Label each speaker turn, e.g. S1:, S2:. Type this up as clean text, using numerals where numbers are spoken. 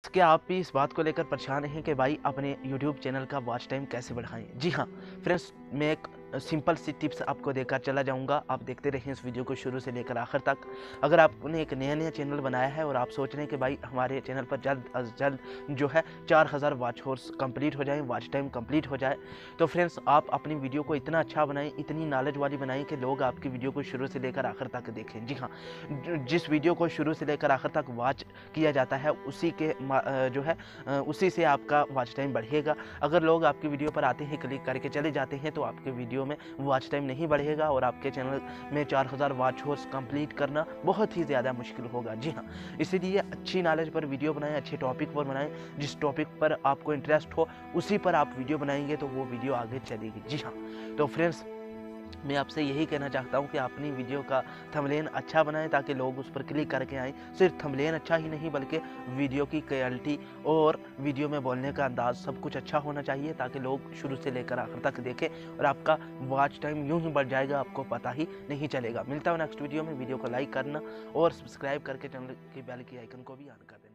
S1: क्या आप भी इस बात को लेकर परेशान हैं कि भाई अपने YouTube चैनल का वॉच टाइम कैसे बढ़ाएं? जी हाँ फ्रेंड्स, मैं एक सिंपल सी टिप्स आपको देकर चला जाऊंगा। आप देखते रहें इस वीडियो को शुरू से लेकर आखिर तक। अगर आपने एक नया चैनल बनाया है और आप सोच रहे हैं कि भाई हमारे चैनल पर जल्द अज जल्द जो है 4000 वॉच हॉर्स कंप्लीट हो जाए, वॉच टाइम कंप्लीट हो जाए, तो फ्रेंड्स आप अपनी वीडियो को इतना अच्छा बनाएं, इतनी नॉलेज वाली बनाएं कि लोग आपकी वीडियो को शुरू से लेकर आखिर तक देखें। जी हाँ, जिस वीडियो को शुरू से लेकर आखिर तक वॉच किया जाता है उसी के जो है उसी से आपका वॉच टाइम बढ़ेगा। अगर लोग आपकी वीडियो पर आते हैं, क्लिक करके चले जाते हैं, तो आपके वीडियो में वॉच टाइम नहीं बढ़ेगा और आपके चैनल में 4000 वॉच हॉर्स कंप्लीट करना बहुत ही ज़्यादा मुश्किल होगा। जी हाँ, इसीलिए अच्छी नॉलेज पर वीडियो बनाएं, अच्छे टॉपिक पर बनाएं। जिस टॉपिक पर आपको इंटरेस्ट हो उसी पर आप वीडियो बनाएंगे तो वो वीडियो आगे चलेगी। जी हाँ, तो फ्रेंड्स मैं आपसे यही कहना चाहता हूँ कि अपनी वीडियो का थंबनेल अच्छा बनाएं ताकि लोग उस पर क्लिक करके आएँ। सिर्फ थंबनेल अच्छा ही नहीं बल्कि वीडियो की क्वालिटी और वीडियो में बोलने का अंदाज़ सब कुछ अच्छा होना चाहिए ताकि लोग शुरू से लेकर आखिर तक देखें और आपका वॉच टाइम यूं ही बढ़ जाएगा, आपको पता ही नहीं चलेगा। मिलता हूँ नेक्स्ट वीडियो में। वीडियो को लाइक करना और सब्सक्राइब करके चैनल की बेल की आइकन को भी ऑन कर देना।